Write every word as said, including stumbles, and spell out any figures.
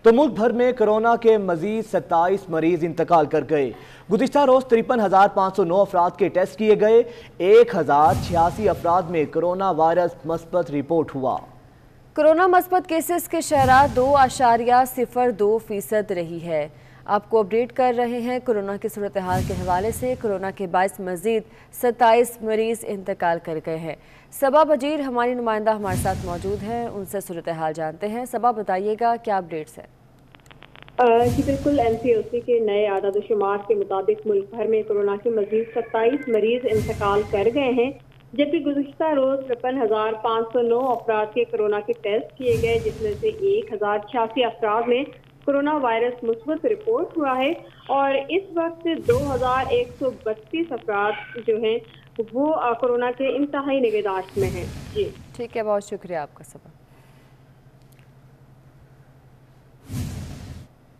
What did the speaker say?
تو ملک بھر میں کورونا کے مزید ستائیس مریض انتقال کر گئے۔ گزشتہ روز ترپن ہزار پانچ سو نو افراد کے ٹیسٹ کیے گئے، ایک ہزار چھیاسی افراد میں کورونا وائرس مثبت رپورٹ ہوا۔ کورونا مثبت کیسز کی شرح دو اشاریہ صفر دو فیصد رہی ہے۔ آپ کو اپڈیٹ کر رہے ہیں کورونا کی صورتحال کے حوالے سے۔ کورونا کے باعث مزید ستائیس مریض انتقال کر گئے ہیں۔ صبا بجیر ہماری نمائندہ ہمارے ساتھ موجود ہیں، ان سے صورتحال جانتے ہیں۔ صبا بتائیے گا کیا اپڈیٹس ہیں؟ جی بالکل، این سی او سی کے نئے اعداد و شمار کے مطابق ملک بھر میں کورونا کے مزید ستائیس مریض انتقال کر گئے ہیں، جبکہ گزشتہ روز ترپن ہزار پانچ سو نو افراد کے کورونا کے ٹیسٹ کیے گئے، جس میں سے ایک ہزار چھیاسی افراد میں کورونا وائرس مثبت رپورٹ ہوا ہے، اور اس وقت دو ہزار ایک سو بتیس افراد جو ہیں وہ کورونا کے انتہائی نگہداشت میں ہیں۔ جی ٹھیک ہے، بہت شکریہ آپ کا صبا۔